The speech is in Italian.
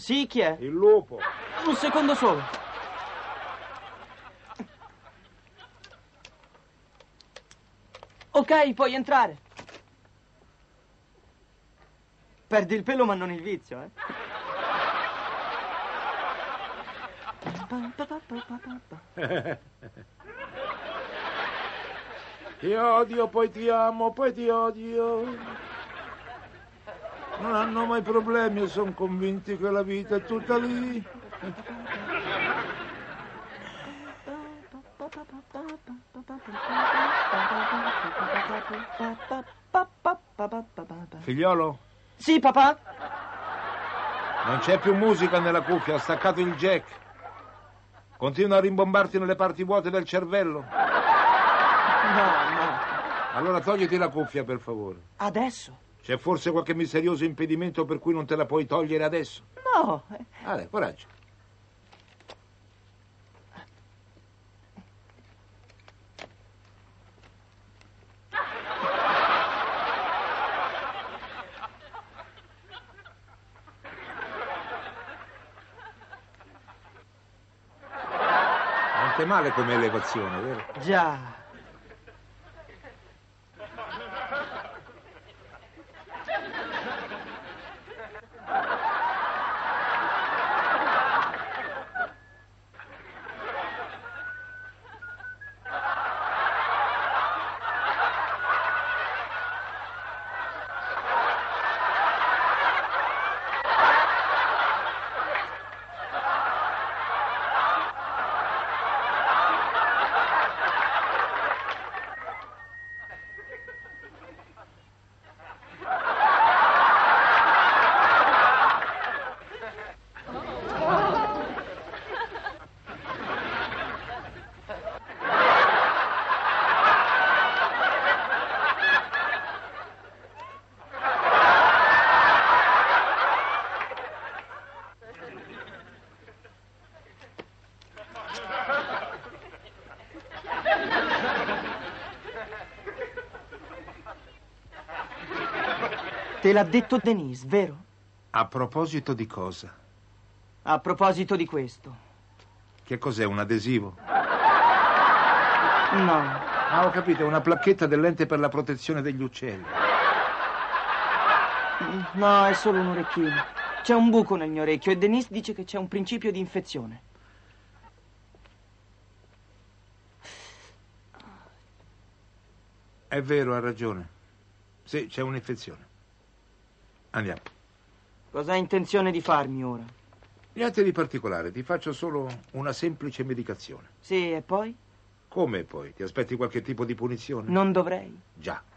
Sì, chi è? Il lupo. Un secondo solo. Ok, puoi entrare. Perdi il pelo ma non il vizio, eh? Ti odio, poi ti amo, poi ti odio. Non hanno mai problemi e sono convinti che la vita è tutta lì. Figliolo? Sì, papà? Non c'è più musica nella cuffia, ho staccato il jack. Continua a rimbombarti nelle parti vuote del cervello. No. Allora togliti la cuffia, per favore. Adesso? C'è forse qualche misterioso impedimento per cui non te la puoi togliere adesso? No. Allora, coraggio. Non è male come elevazione, vero? Già. Te l'ha detto Denise, vero? A proposito di cosa? A proposito di questo. Che cos'è, un adesivo? No. Ah, ho capito, è una placchetta dell'ente per la protezione degli uccelli. No, è solo un orecchino. C'è un buco nel mio orecchio e Denise dice che c'è un principio di infezione. È vero, ha ragione. Sì, c'è un'infezione. Andiamo. Cosa hai intenzione di farmi ora? Niente di particolare, ti faccio solo una semplice medicazione. Sì, e poi? Come poi? Ti aspetti qualche tipo di punizione? Non dovrei. Già.